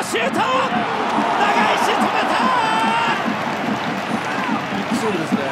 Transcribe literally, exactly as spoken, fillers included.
シュート、長いし止めた。 ビッグセーブですね。